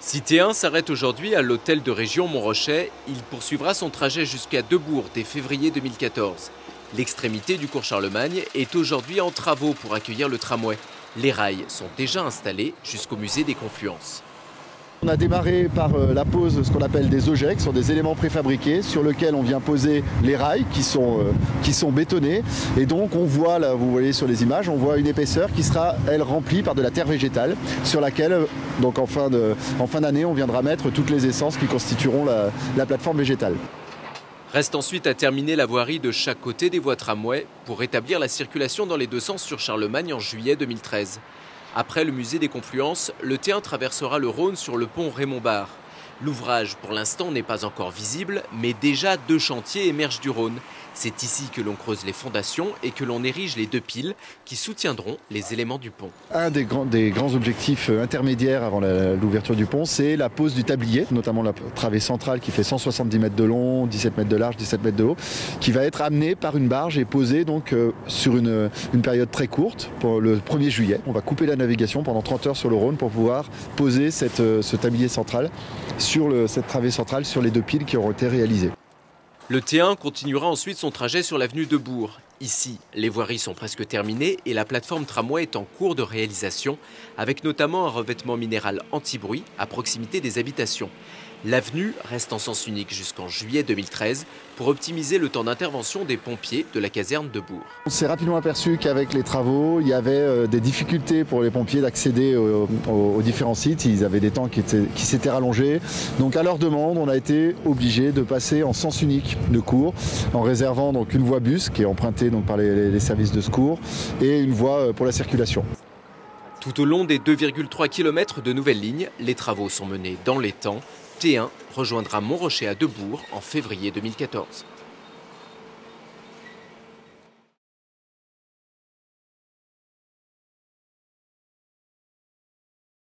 Si T1 s'arrête aujourd'hui à l'hôtel de région Montrochet, il poursuivra son trajet jusqu'à Debourg dès février 2014. L'extrémité du cours Charlemagne est aujourd'hui en travaux pour accueillir le tramway. Les rails sont déjà installés jusqu'au musée des Confluences. On a démarré par la pose de ce qu'on appelle des objets, qui sont des éléments préfabriqués sur lesquels on vient poser les rails qui sont bétonnés. Et donc on voit, là vous voyez sur les images, on voit une épaisseur qui sera, elle, remplie par de la terre végétale sur laquelle, donc en fin d'année, on viendra mettre toutes les essences qui constitueront la plateforme végétale. Reste ensuite à terminer la voirie de chaque côté des voies tramway pour rétablir la circulation dans les deux sens sur Charlemagne en juillet 2013. Après le musée des Confluences, le T1 traversera le Rhône sur le pont Raymond Barre. L'ouvrage, pour l'instant, n'est pas encore visible, mais déjà 2 chantiers émergent du Rhône. C'est ici que l'on creuse les fondations et que l'on érige les 2 piles qui soutiendront les éléments du pont. Un des grands objectifs intermédiaires avant l'ouverture du pont, c'est la pose du tablier, notamment la travée centrale qui fait 170 mètres de long, 17 mètres de large, 17 mètres de haut, qui va être amenée par une barge et posée donc sur une période très courte, pour le 1er juillet. On va couper la navigation pendant 30 heures sur le Rhône pour pouvoir poser ce tablier central sur cette travée centrale sur les 2 piles qui auront été réalisées. Le T1 continuera ensuite son trajet sur l'avenue Debourg. Ici, les voiries sont presque terminées et la plateforme tramway est en cours de réalisation, avec notamment un revêtement minéral anti-bruit à proximité des habitations. L'avenue reste en sens unique jusqu'en juillet 2013 pour optimiser le temps d'intervention des pompiers de la caserne de Bourg. On s'est rapidement aperçu qu'avec les travaux, il y avait des difficultés pour les pompiers d'accéder aux différents sites. Ils avaient des temps qui s'étaient rallongés. Donc à leur demande, on a été obligé de passer en sens unique de cours, en réservant donc une voie bus qui est empruntée donc par les services de secours et une voie pour la circulation. Tout au long des 2,3 km de nouvelles lignes, les travaux sont menés dans les temps. T1 rejoindra Montrochet à Debourg en février 2014.